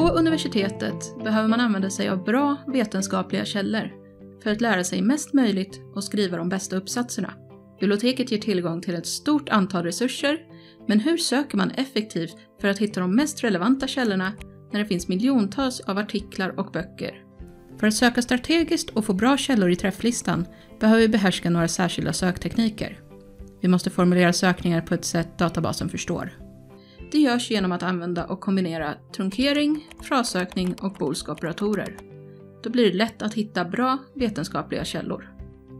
universitetet behöver man använda sig av bra vetenskapliga källor för att lära sig mest möjligt och skriva de bästa uppsatserna. Biblioteket ger tillgång till ett stort antal resurser, men hur söker man effektivt för att hitta de mest relevanta källorna när det finns miljontals av artiklar och böcker? För att söka strategiskt och få bra källor i träfflistan behöver vi behärska några särskilda söktekniker. Vi måste formulera sökningar på ett sätt databasen förstår. Det görs genom att använda och kombinera trunkering, frassökning och boolska operatorer. Då blir det lätt att hitta bra vetenskapliga källor.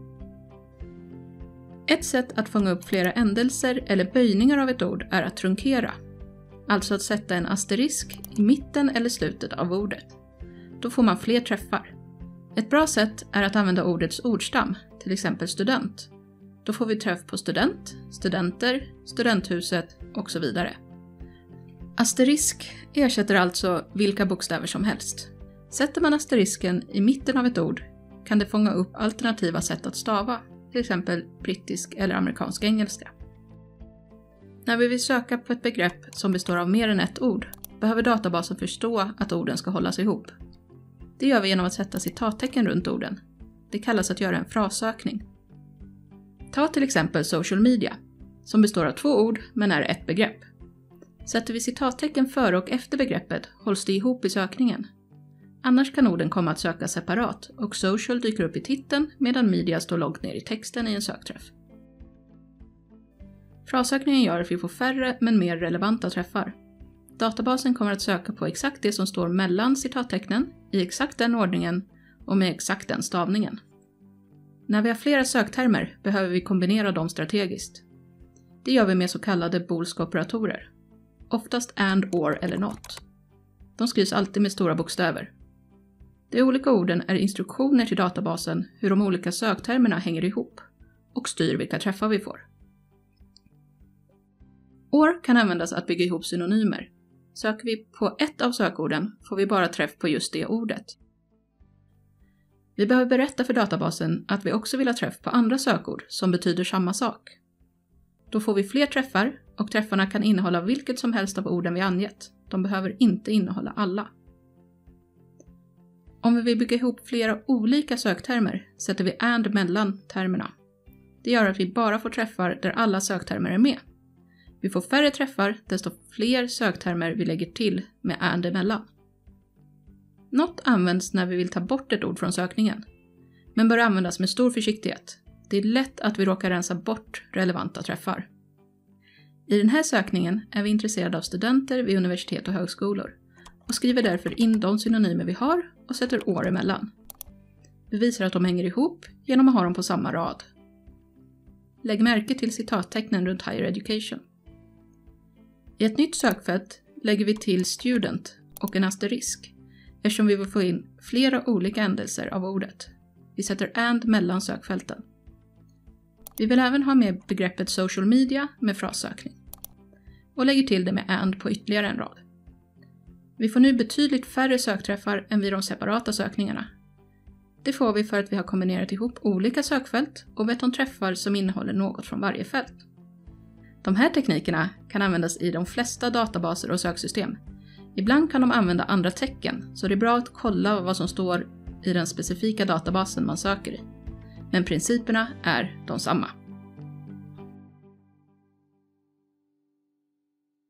Ett sätt att fånga upp flera ändelser eller böjningar av ett ord är att trunkera. Alltså att sätta en asterisk i mitten eller slutet av ordet. Då får man fler träffar. Ett bra sätt är att använda ordets ordstam, till exempel student. Då får vi träff på student, studenter, studenthuset och så vidare. Asterisk ersätter alltså vilka bokstäver som helst. Sätter man asterisken i mitten av ett ord kan det fånga upp alternativa sätt att stava, till exempel brittisk eller amerikansk engelska. När vi vill söka på ett begrepp som består av mer än ett ord behöver databasen förstå att orden ska hållas ihop. Det gör vi genom att sätta citattecken runt orden. Det kallas att göra en frassökning. Ta till exempel social media, som består av 2 ord men är ett begrepp. Sätter vi citattecken före och efter begreppet hålls det ihop i sökningen. Annars kan orden komma att sökas separat och social dyker upp i titeln medan media står långt ner i texten i en sökträff. Frassökningen gör att vi får färre men mer relevanta träffar. Databasen kommer att söka på exakt det som står mellan citattecknen, i exakt den ordningen och med exakt den stavningen. När vi har flera söktermer behöver vi kombinera dem strategiskt. Det gör vi med så kallade boolska operatorer. Oftast and, or eller not. De skrivs alltid med stora bokstäver. De olika orden är instruktioner till databasen hur de olika söktermerna hänger ihop och styr vilka träffar vi får. Or kan användas att bygga ihop synonymer. Söker vi på ett av sökorden får vi bara träff på just det ordet. Vi behöver berätta för databasen att vi också vill ha träff på andra sökord som betyder samma sak. Då får vi fler träffar och träffarna kan innehålla vilket som helst av orden vi angett. De behöver inte innehålla alla. Om vi vill bygga ihop flera olika söktermer sätter vi and mellan termerna. Det gör att vi bara får träffar där alla söktermer är med. Vi får färre träffar desto fler söktermer vi lägger till med and emellan. Not används när vi vill ta bort ett ord från sökningen, men bör användas med stor försiktighet. Det är lätt att vi råkar rensa bort relevanta träffar. I den här sökningen är vi intresserade av studenter vid universitet och högskolor och skriver därför in de synonymer vi har och sätter år emellan. Vi visar att de hänger ihop genom att ha dem på samma rad. Lägg märke till citattecknen runt higher education. I ett nytt sökfält lägger vi till student och en asterisk eftersom vi vill få in flera olika ändelser av ordet. Vi sätter and mellan sökfälten. Vi vill även ha med begreppet social media med frassökning och lägger till det med and på ytterligare en rad. Vi får nu betydligt färre sökträffar än vid de separata sökningarna. Det får vi för att vi har kombinerat ihop olika sökfält och bett om träffar som innehåller något från varje fält. De här teknikerna kan användas i de flesta databaser och söksystem. Ibland kan de använda andra tecken, så det är bra att kolla vad som står i den specifika databasen man söker i. Men principerna är de samma.